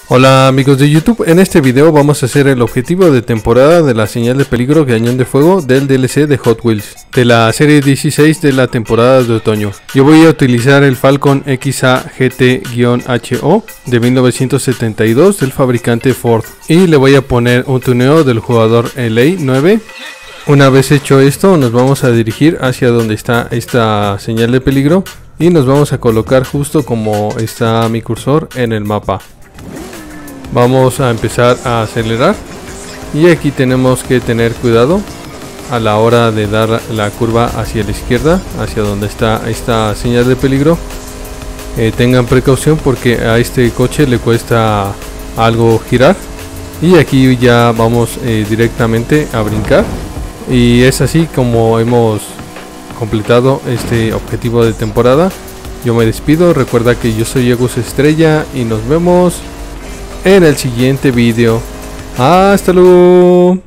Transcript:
Hola amigos de YouTube, en este video vamos a hacer el objetivo de temporada de la señal de peligro Cañón de Fuego del DLC de Hot Wheels, de la serie 16 de la temporada de otoño. Yo voy a utilizar el Falcon XA GT-HO de 1972 del fabricante Ford y le voy a poner un tuneo del jugador LA 9. Una vez hecho esto, nos vamos a dirigir hacia donde está esta señal de peligro y nos vamos a colocar justo como está mi cursor en el mapa. Vamos a empezar a acelerar y aquí tenemos que tener cuidado a la hora de dar la curva hacia la izquierda, hacia donde está esta señal de peligro. Tengan precaución porque a este coche le cuesta algo girar y aquí ya vamos directamente a brincar, y es así como hemos completado este objetivo de temporada. Yo me despido, recuerda que yo soy Agus Estrella y nos vemos en el siguiente vídeo. Hasta luego.